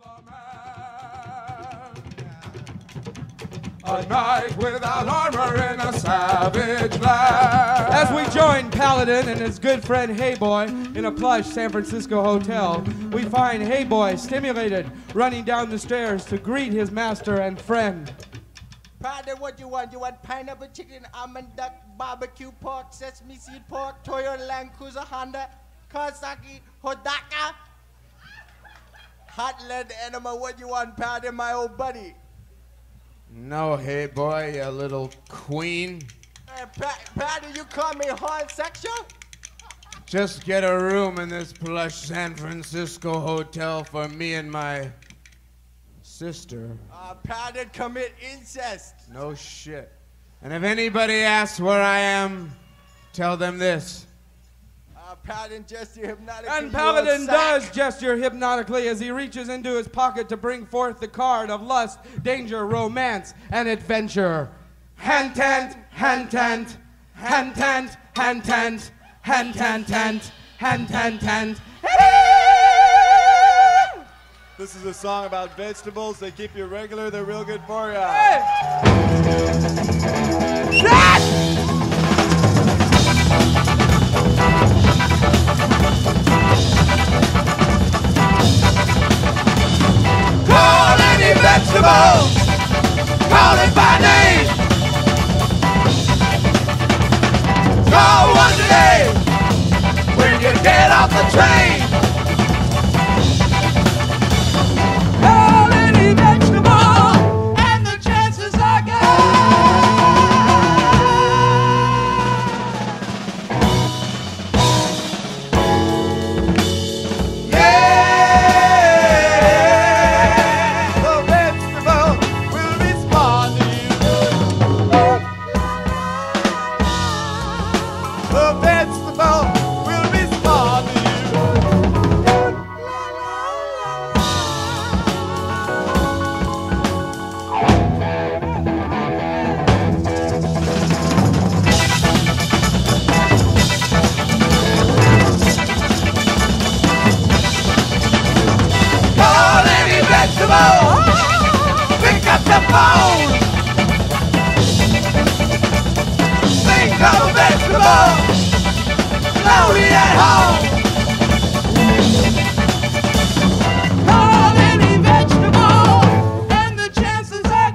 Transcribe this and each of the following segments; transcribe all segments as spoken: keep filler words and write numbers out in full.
A knight without armor in a savage land. As we join Paladin and his good friend Hey Boy in a plush San Francisco hotel, we find Hey Boy stimulated, running down the stairs to greet his master and friend. Paladin, what you want? You want pineapple chicken, almond duck, barbecue pork, sesame seed pork, Toyota Land Cruiser, Honda, Kawasaki, Hodaka? Hot lead animal, what you want, Paladin, my old buddy? No, Hey Boy, you little queen. Hey, pa Patty, you call me homosexual? Just get a room in this plush San Francisco hotel for me and my sister. Uh, Patty, commit incest. No shit. And if anybody asks where I am, tell them this. Uh, Paladin gesture hypnotically. And Paladin does gesture hypnotically as he reaches into his pocket to bring forth the card of lust, danger, romance, and adventure. Hand tent, hand tent, hand tent, hand tent, hand tent, tent, hand tent, tent. This is a song about vegetables. They keep you regular. They're real good for you. Call any vegetable, call it by name. Call one today when you get off the train. Call any vegetable and the chances are good. Pick up the phone. Think of a vegetable. Slowly at home. Call any vegetable, and the chances are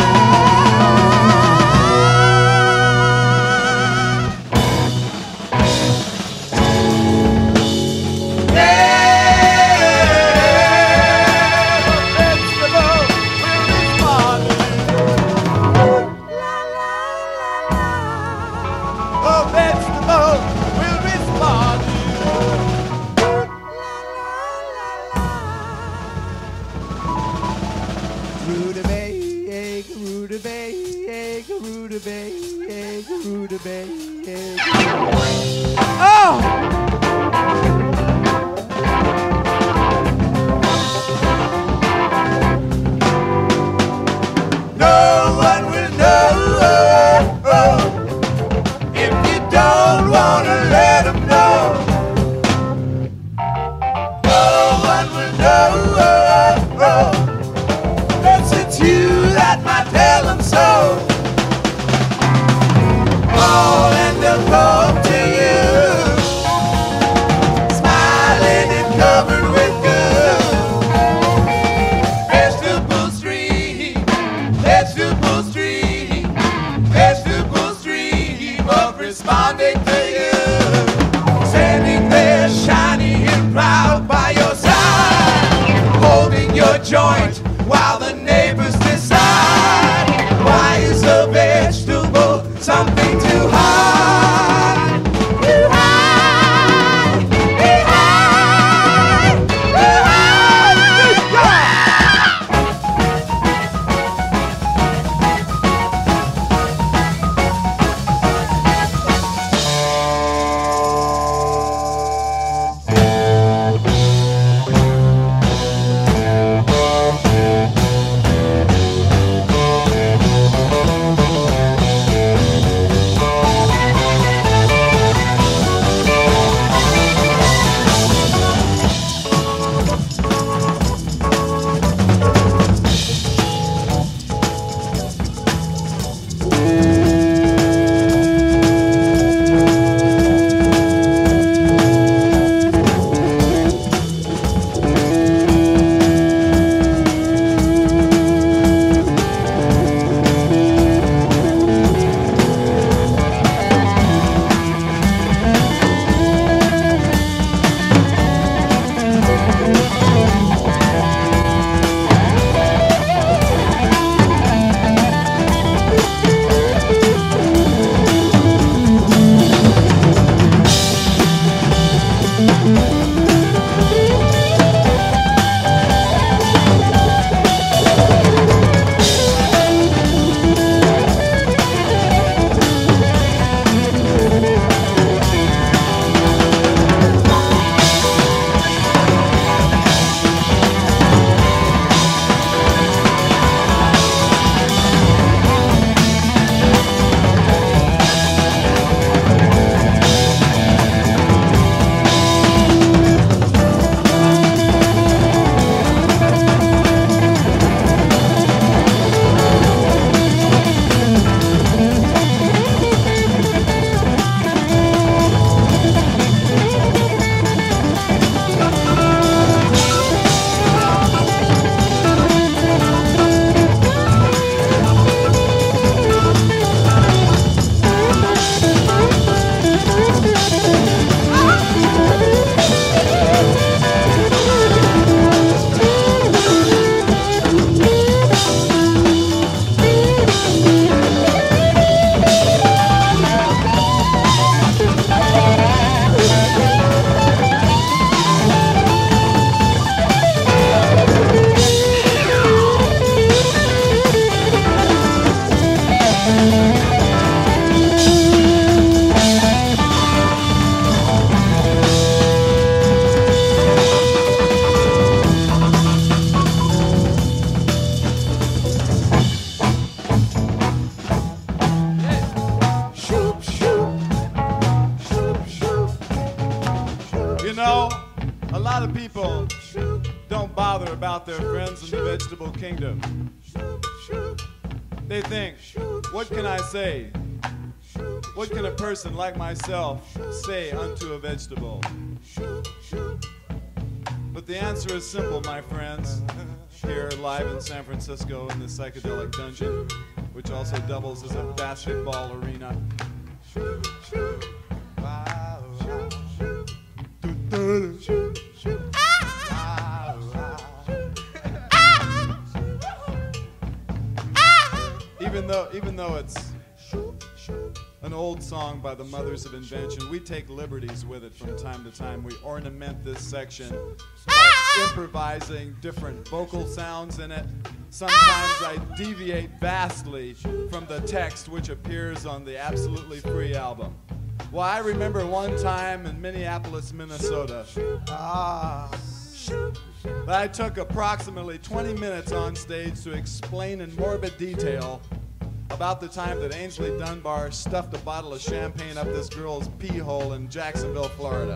good. Yeah. Responding to you, standing there shiny and proud by your side, holding your joint while the neighbors decide. Why is a vegetable something to hide? To hide, to hide, to don't bother about their friends in the vegetable kingdom. They think, what can I say? What can a person like myself say unto a vegetable? But the answer is simple, my friends. Here live in San Francisco in the Psychedelic Dungeon, which also doubles as a basketball arena. Even though, even though it's an old song by the Mothers of Invention, we take liberties with it from time to time. We ornament this section by improvising different vocal sounds in it. Sometimes I deviate vastly from the text which appears on the absolutely free album. Well, I remember one time in Minneapolis, Minnesota, ah, that I took approximately twenty minutes on stage to explain in morbid detail about the time that Ainsley Dunbar stuffed a bottle of champagne up this girl's pee hole in Jacksonville, Florida.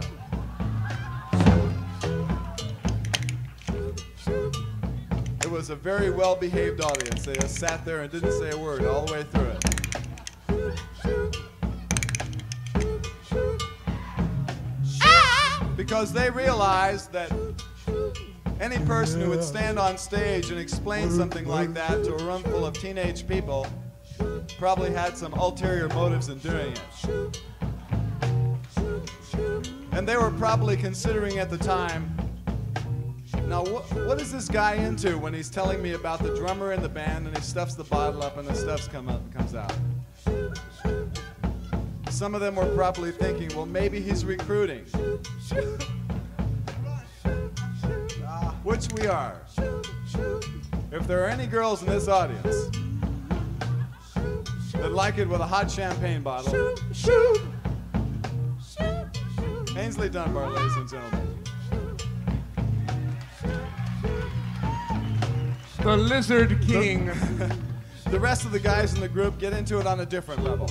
It was a very well-behaved audience. They just sat there and didn't say a word all the way through it. Because they realized that any person who would stand on stage and explain something like that to a room full of teenage people probably had some ulterior motives in doing it. And they were probably considering at the time, now wh what is this guy into when he's telling me about the drummer in the band and he stuffs the bottle up and the stuff come up, comes out? Some of them were probably thinking, well, maybe he's recruiting. Which we are. If there are any girls in this audience that like it with a hot champagne bottle, Ainsley Dunbar, ladies and gentlemen. The Lizard King. The, the rest of the guys in the group get into it on a different level.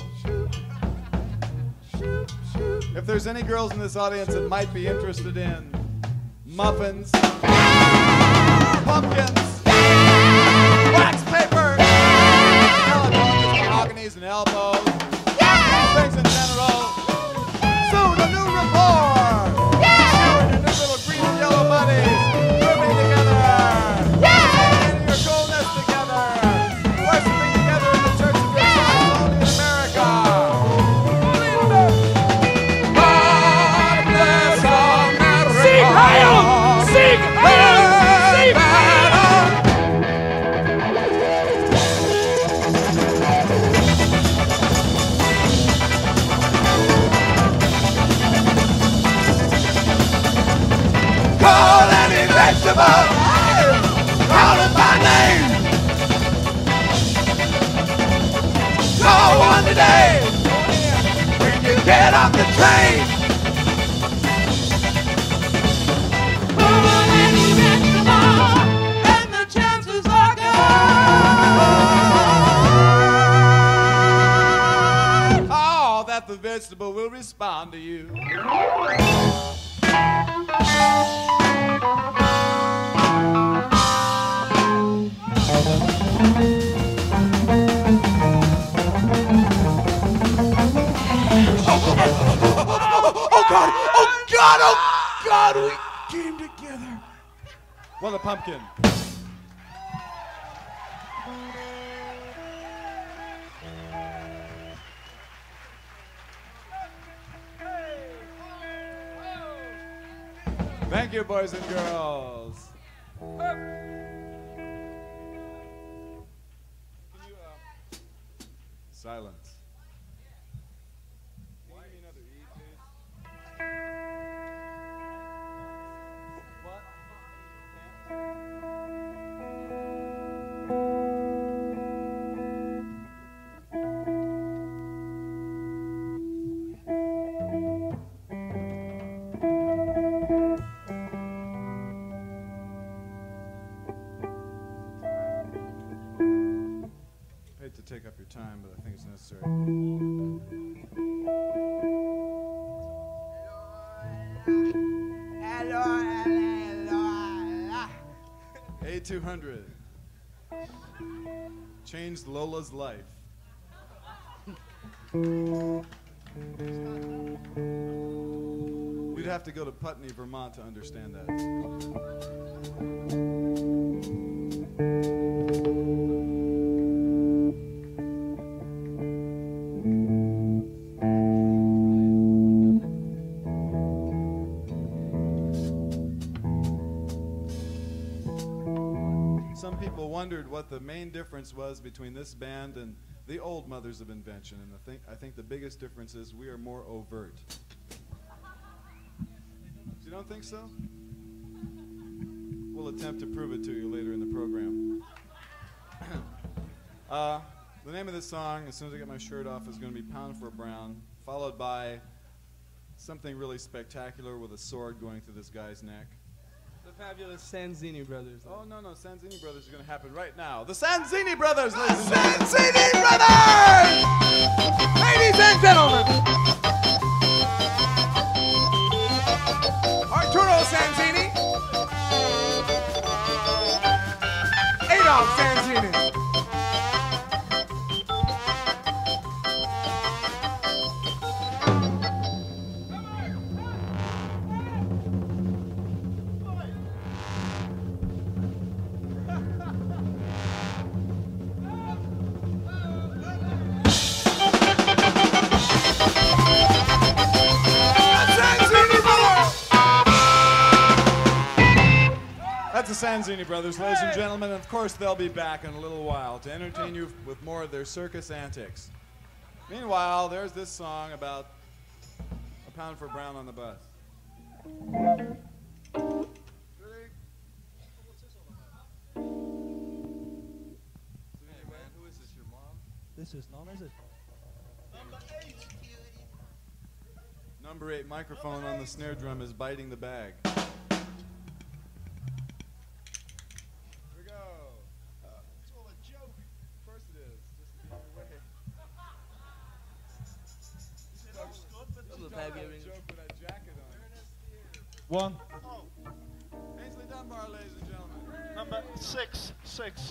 If there's any girls in this audience that might be interested in muffins, pumpkins, wax paper, telephones, mahoganies, and elbows, things in general, soon a new report! You and your new little green and yellow buddies, grooving together, getting your coolness together, worshiping together in the church of your choice only in America. God bless America. Seek Heil! Seek Heil! Seek Heil! Call any vegetable, call it by name. Call one today when you get off the train. Call any vegetable, and the chances are good. Oh, that the vegetable will respond to you. Oh God! Oh God! Oh God! We came together. What a pumpkin. Thank you, boys and girls. Can you, uh, silence. Can you give me another E, please? What? I hate to take up your time, but I think it's necessary. Hello, hello, hello. A two hundred. Changed Lola's life. You'd have to go to Putney, Vermont to understand that. Some people wondered what the main difference was between this band and the old Mothers of Invention, and I think, I think the biggest difference is we are more overt. You don't think so? We'll attempt to prove it to you later in the program. uh, the name of this song, as soon as I get my shirt off, is going to be Pound for a Brown, followed by something really spectacular with a sword going through this guy's neck. The fabulous Sanzini Brothers. Oh, no, no, Sanzini Brothers are going to happen right now. The Sanzini Brothers, ladies and gentlemen. Sanzini Brothers! Ladies and gentlemen, Arturo Sanzini, Adolf Sanzini. That's the Sanzini Brothers, ladies and gentlemen. And of course, they'll be back in a little while to entertain you with more of their circus antics. Meanwhile, there's this song about a pound for brown on the bus. Ready? Who is this, your mom? This is not, is it? Number eight microphone on the snare drum is biting the bag. One. Ainsley Dunbar, ladies and gentlemen. Number six, six.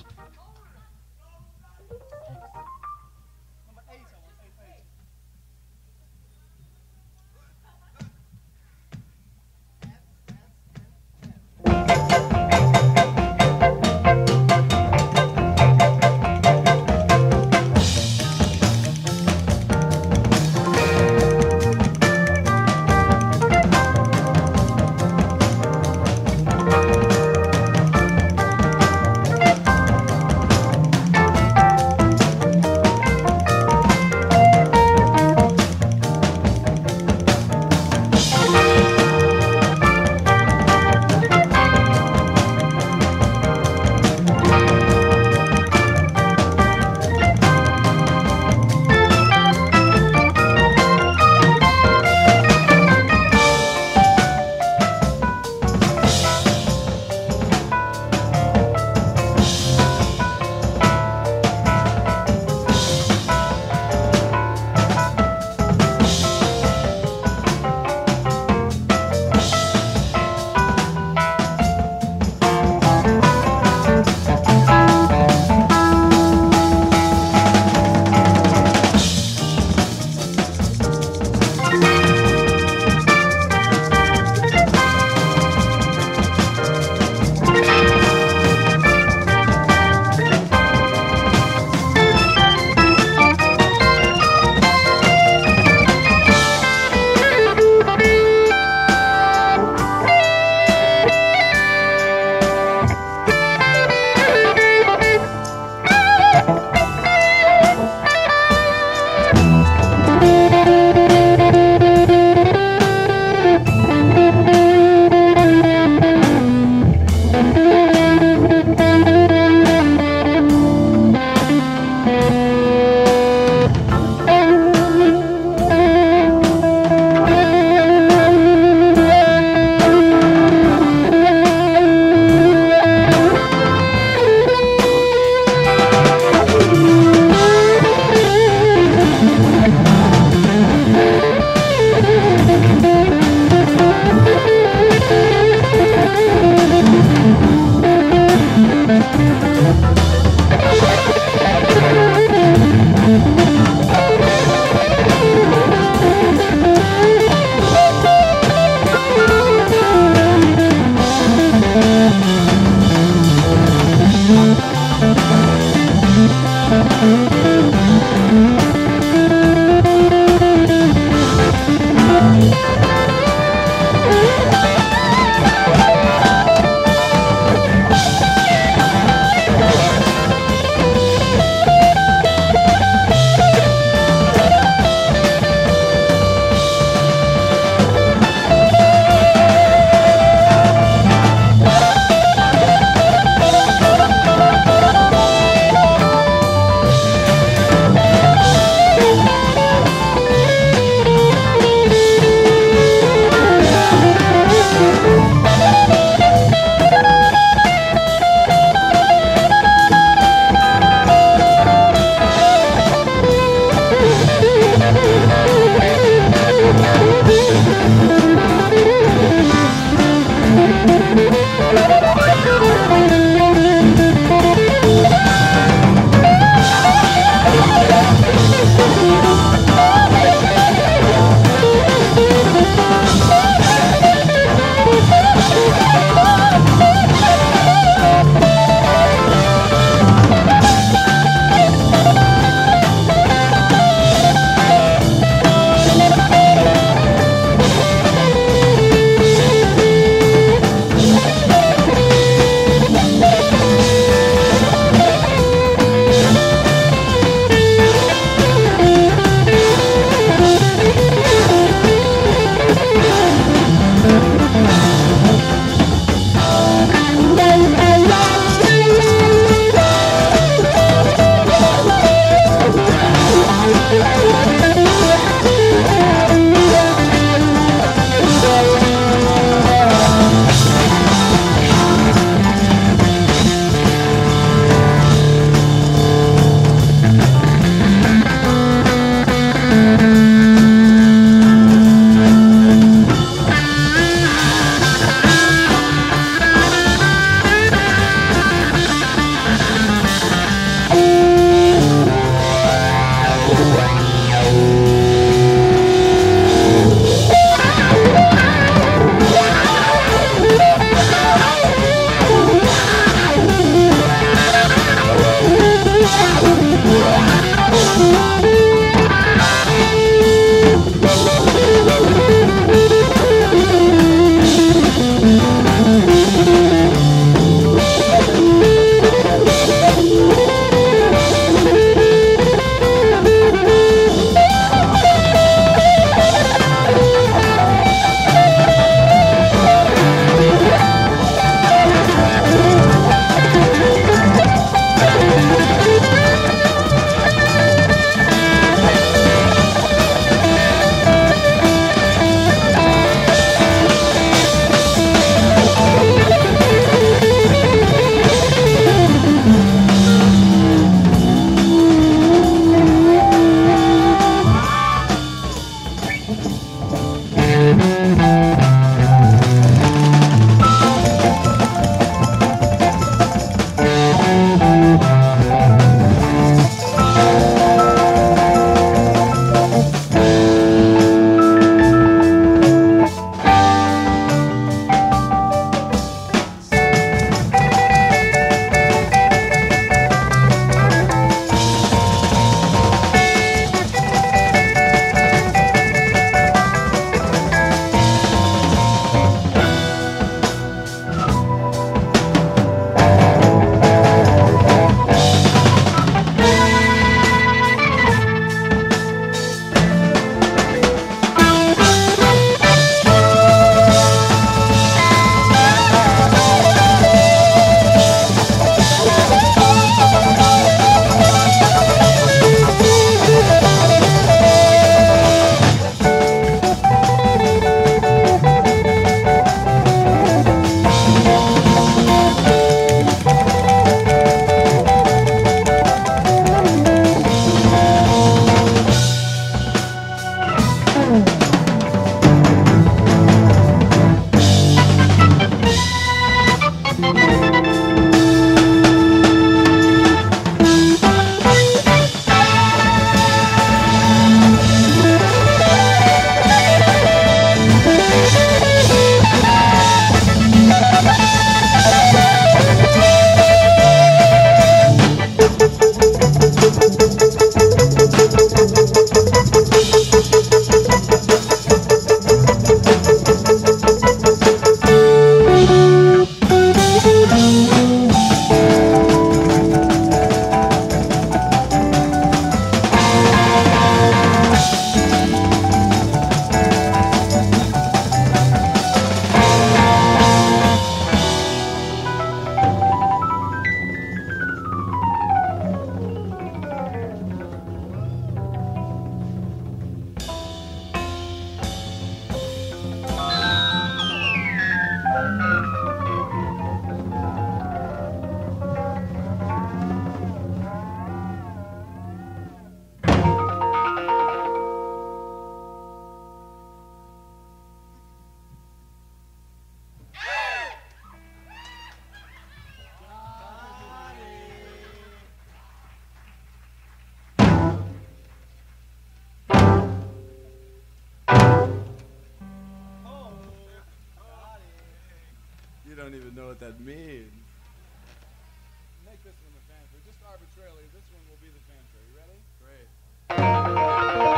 You don't even know what that means. Make this one the fanfare. Just arbitrarily, this one will be the fanfare. You ready? Great.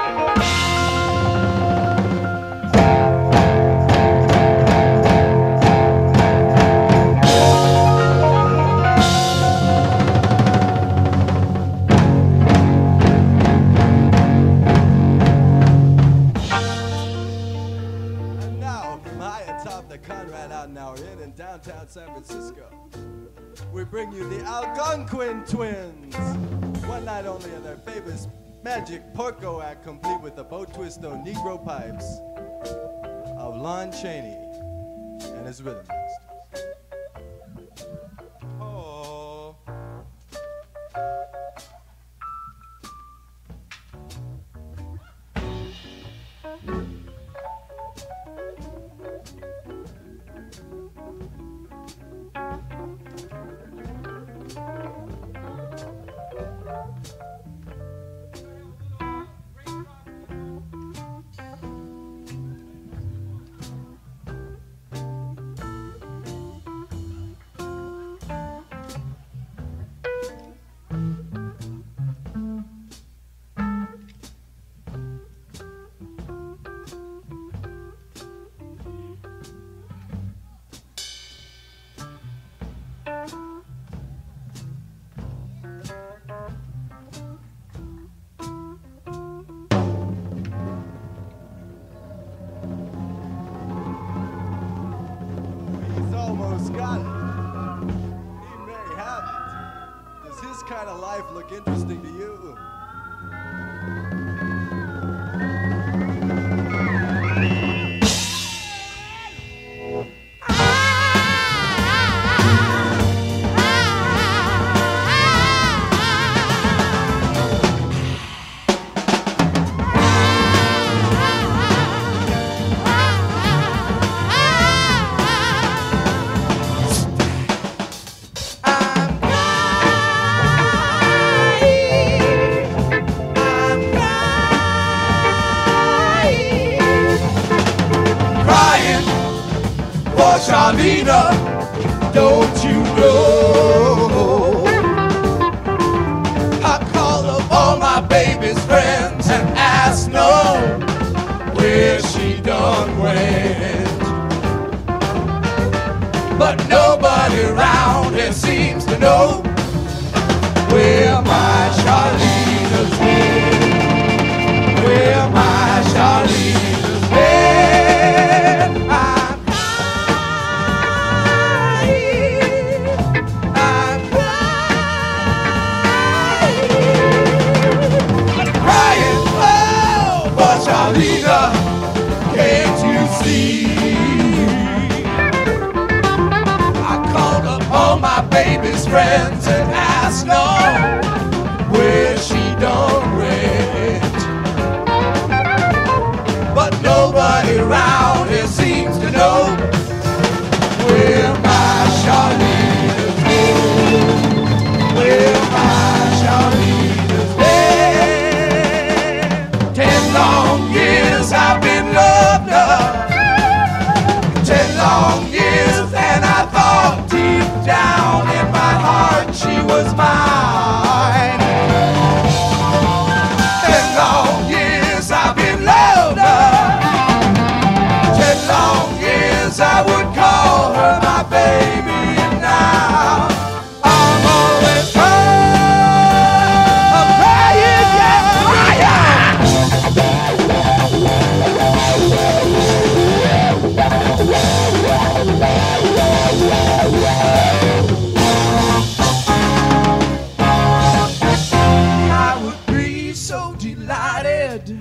And now, from high atop the Conrad Adenauer Inn in downtown San Francisco, we bring you the Algonquin Twins. One night only of their famous magic porco act, complete with the bow twist on Negro pipes of Lon Chaney and his rhythm masters. Oh. He's almost got it. He may have it. Does his kind of life look interesting to you? Charlena, don't you know? I called up all my baby's friends and asked no where she done went. But nobody around here seems to know where my Charlena's been. Where my Charlena's been. I Charlena, can't you see? I called up all my baby's friends and asked no where she done went. But nobody around here seems to know where my Charlena's been. Where my Charlena's been. Ten long years I've been loved her. Ten long years, and I thought deep down in my heart she was mine. Ten long years I've been loved her. Ten long years I would call her my baby, and now I'm always I'm crying, yeah, crying. I would be so delighted.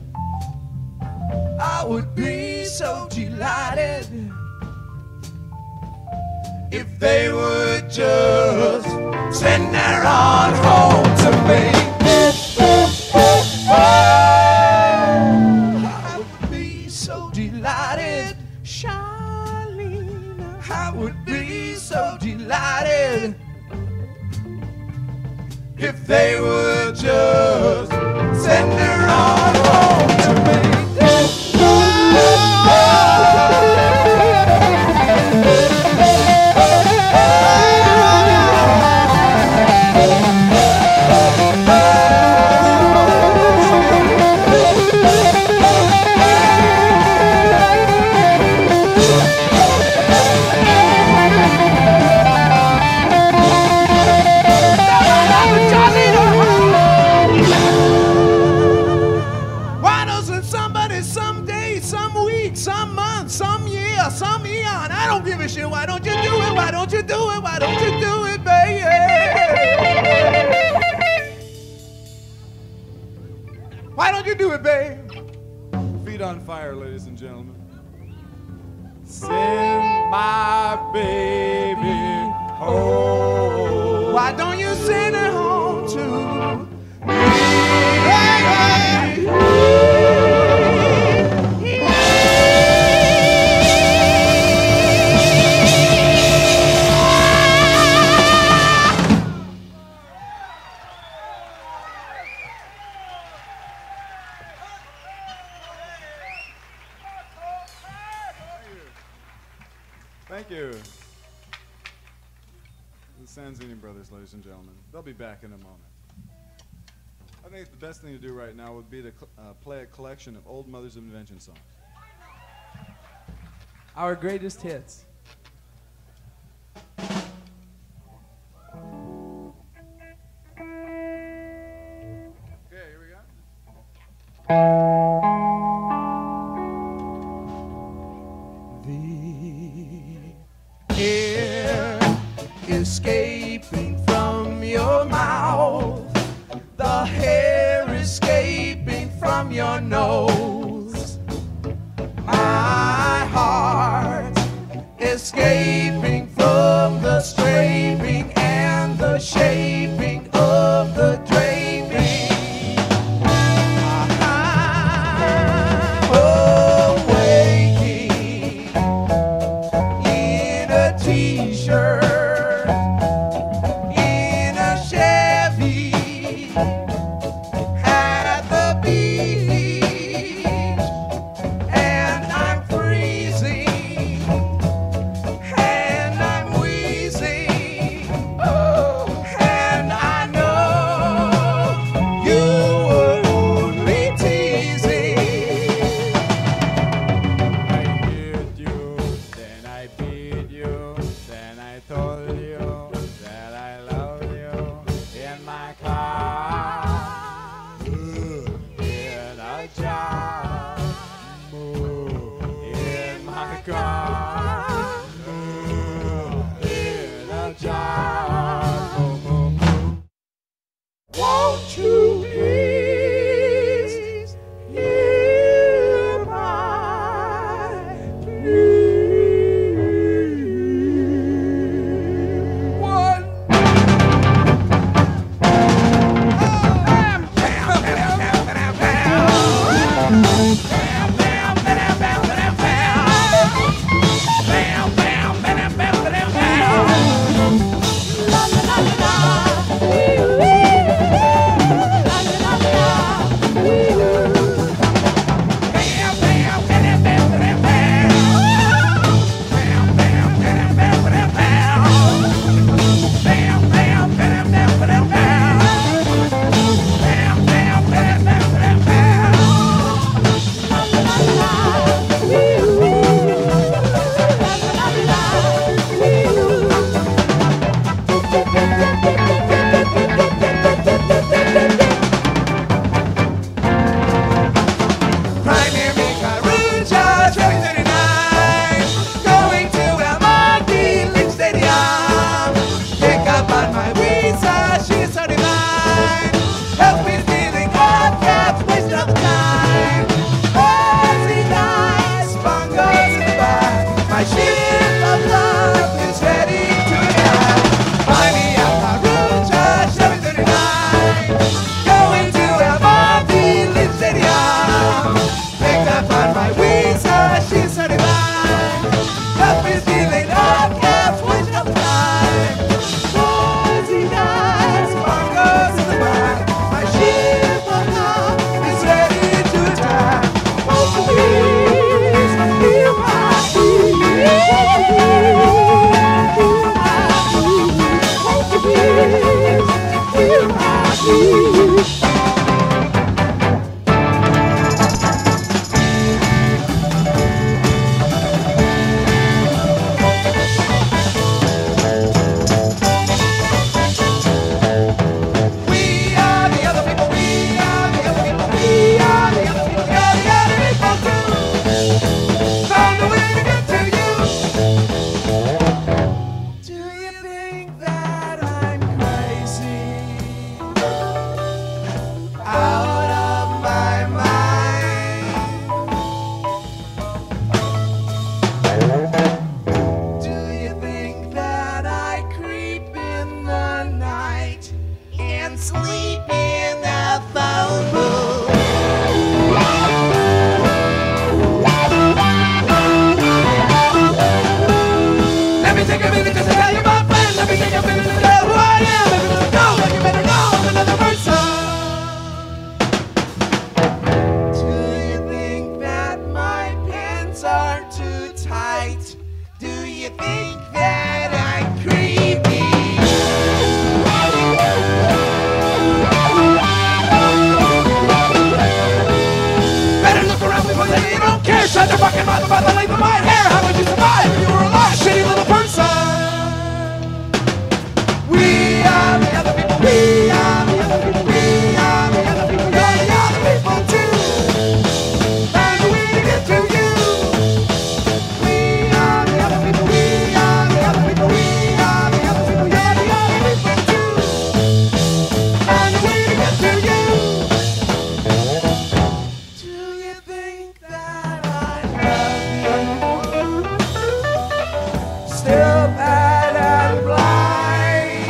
I would be so delighted if they would just send her on home to me. I would be so delighted, Charlena. I would be so delighted if they would just send her on home to me. Oh, babe. Feet on fire, ladies and gentlemen. Send my baby home. Why don't you send her home to me? Thank you. The Sanzini Brothers, ladies and gentlemen. They'll be back in a moment. I think the best thing to do right now would be to cl- uh, play a collection of old Mothers of Invention songs. Our greatest hits. Okay, here we go. The air escaping from your mouth, the hair escaping from your nose, my heart escaping from the scraping and the shaping of the draping. I'm awaking in a t-shirt, in a Chevy, at the beach, and I'm freezing, and I'm wheezing, oh, and I know you were only teasing. I heard you, then I beat you, then I told you that I love you in my car, in a jar, in my car, in a jar. Won't you please hear my plea? One. Primary Caruja, seven thirty-nine, going to El Monte Lynch Stadium. Pick up on my visa, she's thirty-nine. Help me stealing hot caps, waste of time. Fuzzy nights, bongos in by. My ship of love is ready to die. Find me at Caruja, seven thirty-nine, going to El Monte Lynch Stadium. Pick up on my visa, she's thirty-nine. Help me stealing hot caps, waste of time. Fuzzy nights, bongos in the back. My ship of love is ready to die. Won't you please hear my plea? Won't you please hear my plea? Won't you please hear my plea? We are the other people, we are the other people, we are the other people, we are the other people too. Found a way to get to you. Do you think that I'm crazy? and sleep in the phone booth. Let me take a minute just to tell you my friend. Let me take a minute to tell who I am. If you go, then you better go with another person. Do you think that my pants are too tight? Do you think that I'm creepy? Better look around before you don't care. Shut your fucking mouth about the length of my hair. How would you survive if you were alive, shitty little person? We are the other people. We are the other people. We are the other people. You're the other people too. Find a way to get to you. We are the other people. We are the other people. We are the other people. You're the other people too. Find a way to get to you. Do you think that I love you? Still bad and blind.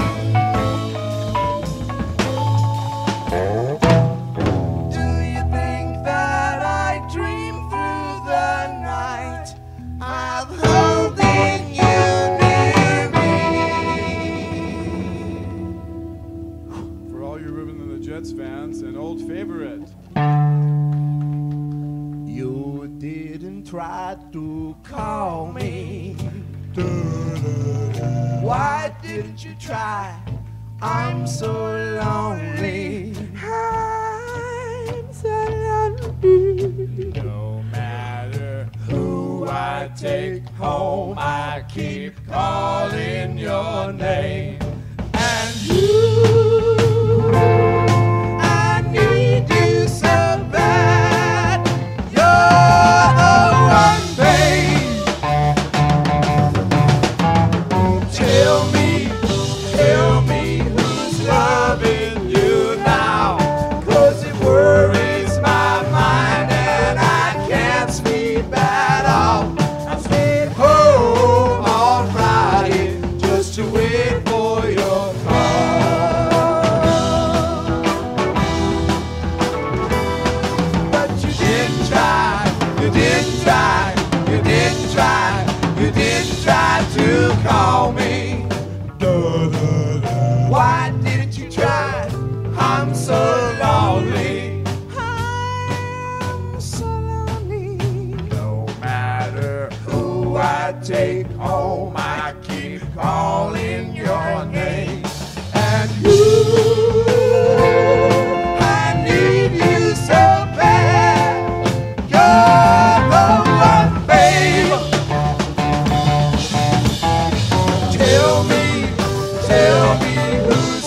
Do you think that I dream through the night of holding you near me? For all you Ruben and the Jets fans, an old favorite. You didn't try to call me. Why didn't you try? I'm so lonely. I'm so lonely. No matter who I take home, I keep calling your name. And you, I need you so bad. You're the one, babe. Tell me, tell me who's loving you now. 'Cause it worries my mind and I can't sleep at all. I stayed home on Friday just to wait for your call. But you didn't try, you didn't try, you didn't try, you didn't try to call me. Why didn't you try? I'm so lonely. I'm so lonely. No matter who I take home, I keep calling your name. And you, I need you so bad. You're the one, babe. Tell me, tell me who's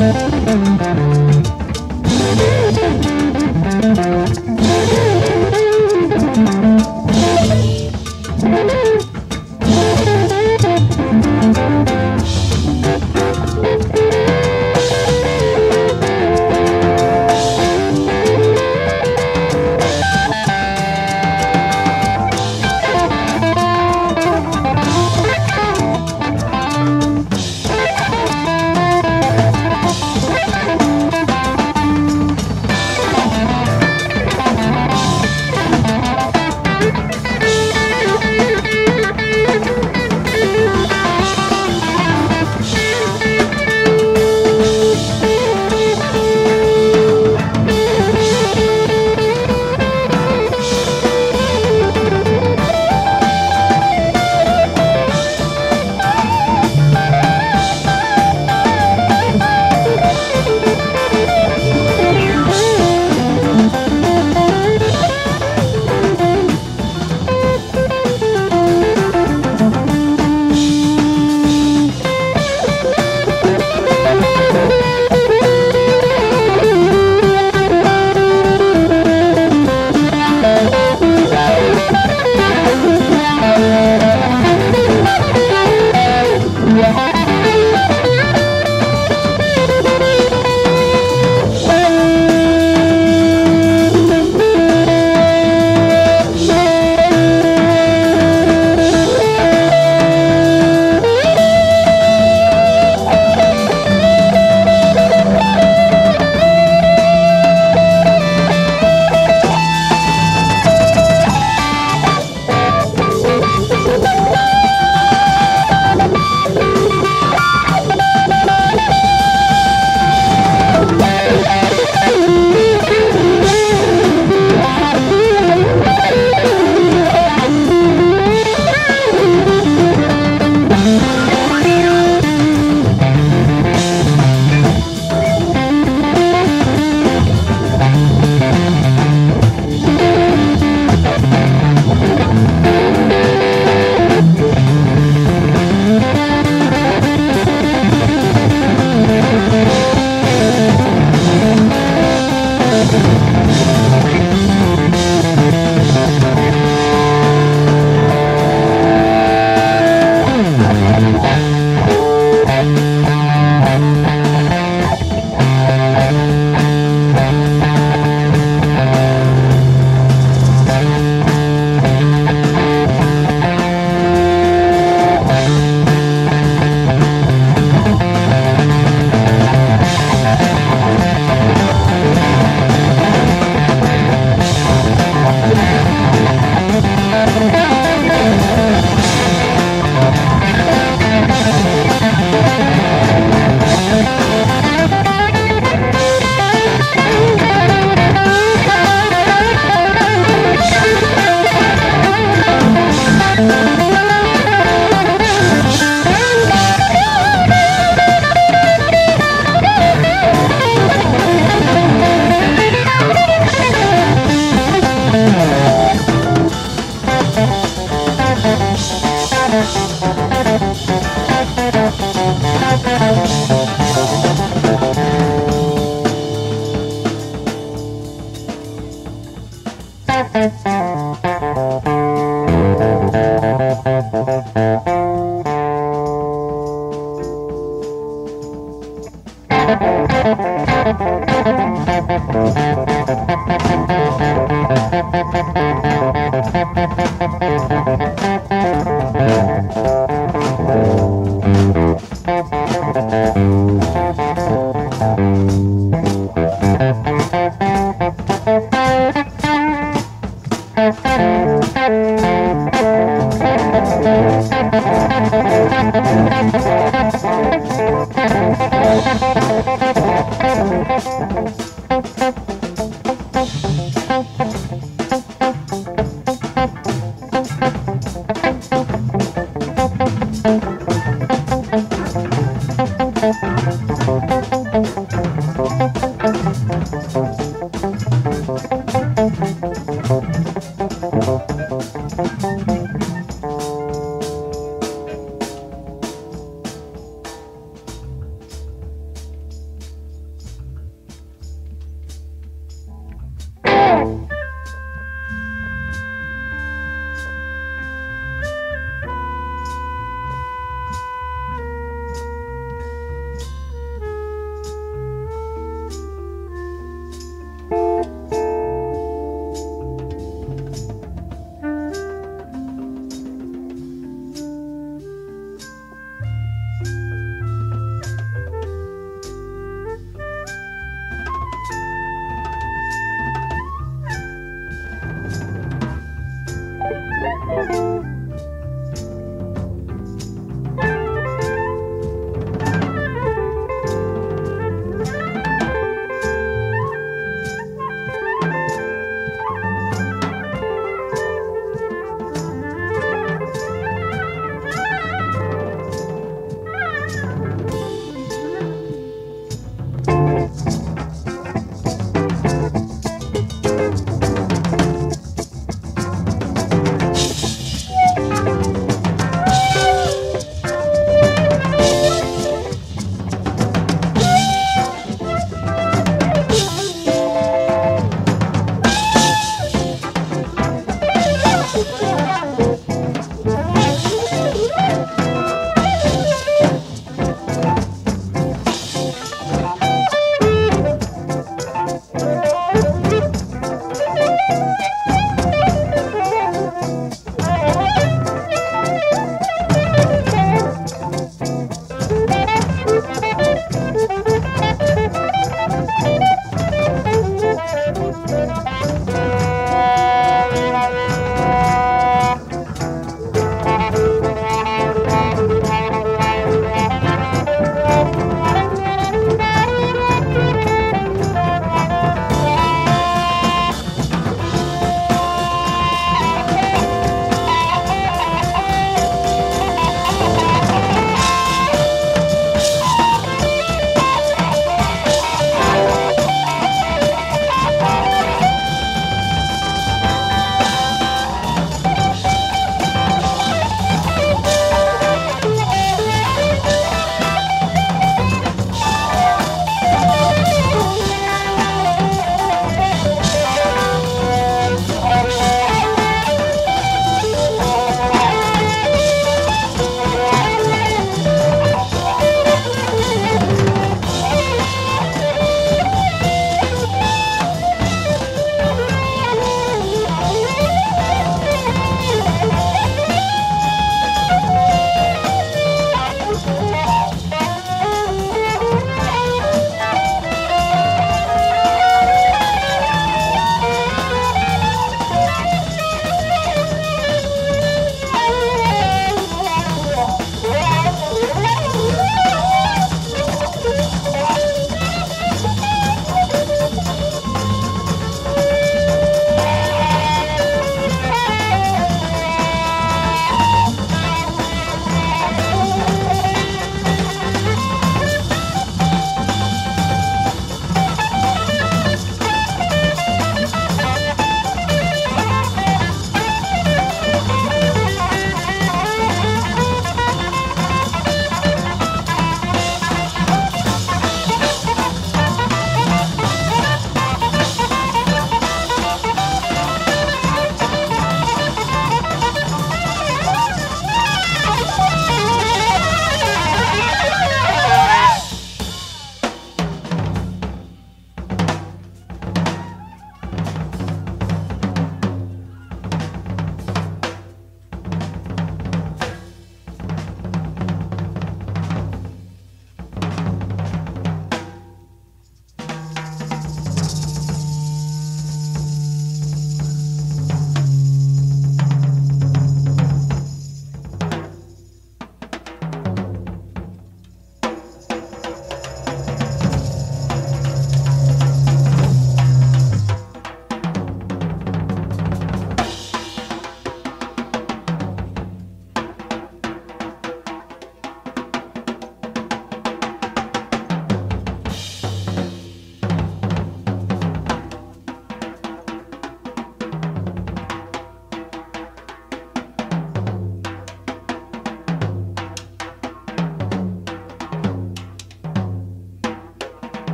Thank you.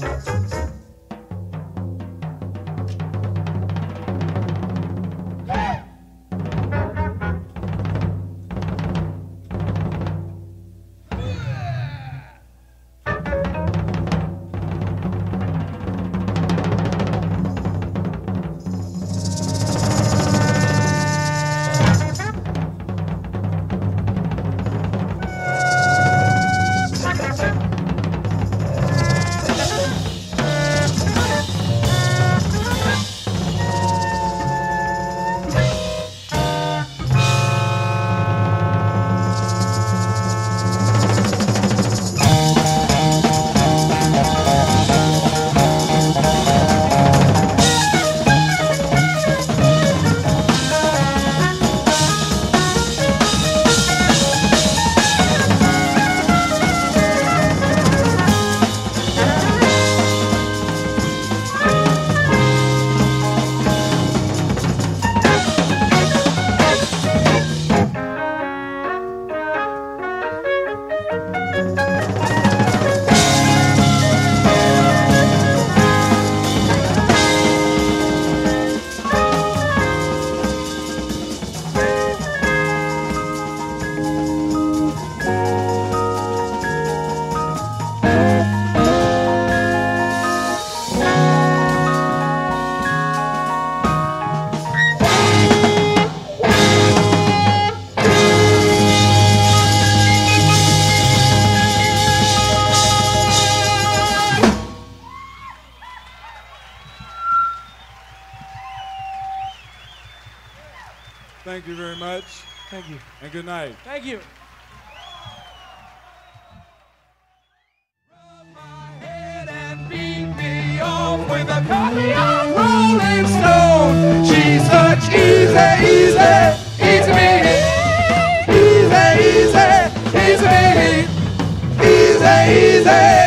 Thank you very much. Thank you. And good night. Thank you. With a copy of Rolling Stone, she's such easy, easy, easy me, easy, easy, easy me, easy, easy.